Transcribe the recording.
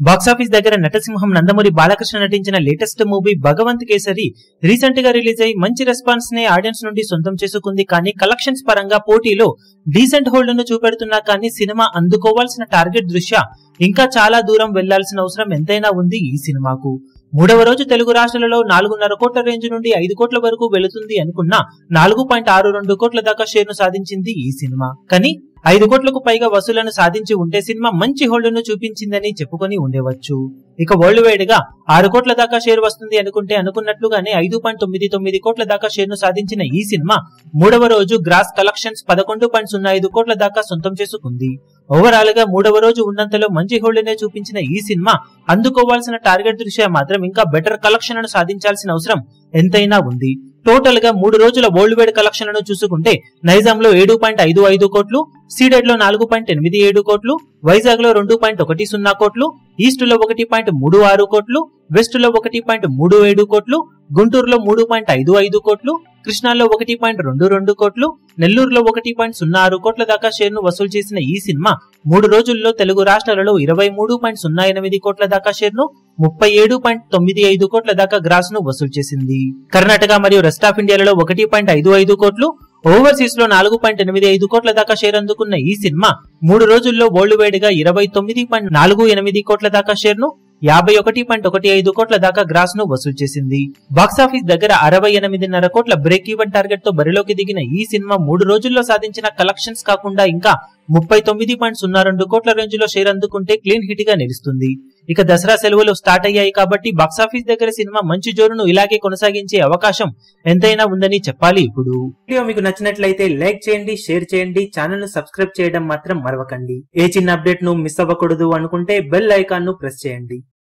Box office దగ్గర నటసింహం నందమూరి బాలకృష్ణ నటించిన latest movie Bhagavanth Kesari recent గా రిలీజ్ అయి మంచి రెస్పాన్స్ ని ఆడియన్స్ నుండి సొంతం చేసుకుంది. కానీ కలెక్షన్స్ పరంగా పోటీలో డీసెంట్ హోల్డ్ ను చూపెడుతున్నా కానీ సినిమా అందుకోవాల్సిన టార్గెట్ దృష్ట్యా ఇంకా చాలా దూరం వెళ్లాల్సిన అవసరం ఎంతైనా ఉంది ఈ సినిమాకు. మూడవ రోజు తెలుగు రాష్ట్రాలలో 4.5 కోట్ల రేంజ్ నుండి 5 కోట్ల వరకు వెళుతుంది అనుకున్న 4.62 కోట్ల దాకా షేర్ ను సాధించింది ఈ సినిమా. కానీ 5 కోట్లకు పైగా వసూలను సాధించి ఉంటే సినిమా మంచి హోల్డ్ ను చూపించిందని చెప్పుకొని ఉండేవచ్చు. ఇక వరల్డ్ వైడ్ గా 6 కోట్ల దాకా షేర్ వస్తుంది అనుకుంటే అనుకున్నట్లుగానే 5.99 కోట్ల దాకా షేర్ ను సాధించిన ఈ సినిమా మూడవ రోజు గ్రాస్ కలెక్షన్స్ 11.05 కోట్ల దాకా సొంతం చేసుకుంది. ఓవరాల్ గా మూడవ రోజు ఉన్నంతలో మంచి హోల్డ్ నే చూపించిన ఈ సినిమా అందుకోవాల్సిన టార్గెట్ దృష్ట్యా మాత్రం ఇంకా బెటర్ కలెక్షన్ ను సాధించాల్సిన అవసరం ఎంతైనా ఉంది. టోటల్ గా 3 రోజుల వరల్డ్ వైడ్ కలెక్షన్లను చూసుకుంటే నైజాం లో 7.55 కోట్లు, సీడెడ్ లో 4.87 కోట్లు, వైజాగ్ లో 2.10 కోట్లు, ఈస్ట్ లో 1.36 కోట్లు, వెస్ట్ లో 1.37 కోట్లు, గుంటూరులో 3.55 కోట్లు, కృష్ణాలో 1.22 కోట్లు, నెల్లూరులో 1.06 కోట్ల దాకా షేర్ ను వసూలు చేసిన ఈ సినిమా 3 రోజుల్లో తెలుగు రాష్ట్రాలలో 23.08 కోట్ల దాకా షేర్ ను, 37.95 కోట్ల దాకా గ్రాస్ ను వసూలు చేసింది. కర్ణాటక మరియు రెస్ట్ ఆఫ్ ఇండియాలలో 1.55 కోట్లు, ఓవర్సీస్ లో 4.85 కోట్ల దాకా షేర్ అందుకున్న ఈ సినిమా 3 రోజుల్లో వరల్డ్ వైడ్ గా 29.48 కోట్ల దాకా షేర్ ను, 51.15 కోట్ల దాకా గ్రాస్ ను వసూలు చేసింది. బాక్సాఫీస్ దగ్గర 68.5 కోట్ల బ్రేక్ ఈవెన్ టార్గెట్ తో బరిలోకి దిగిన ఈ సినిమా 3 రోజుల్లో సాధించిన కలెక్షన్స్ కాకుండా ఇంకా 39.02 కోట్ల రేంజ్ లో షేర్ అందుకుంటే క్లీన్ హిట్ గా నిలుస్తుంది. ఇక దసరా సెలవులు స్టార్ట్ అయ్యాయి కాబట్టి బాక్సాఫీస్ దగ్గర సినిమా మంచి జోరును ఇలాగే కొనసాగించే అవకాశం ఎంతైనా ఉందని చెప్పాలి. ఇప్పుడు వీడియో మీకు నచ్చినట్లయితే లైక్ చేయండి, షేర్ చేయండి, ఛానల్ ను సబ్స్క్రైబ్ చేయడం మాత్రం మరవకండి. ఏ చిన్న అప్డేట్ ను మిస్ అవ్వకూడదు అనుకుంటే బెల్ ఐకాన్ ను ప్రెస్ చేయండి.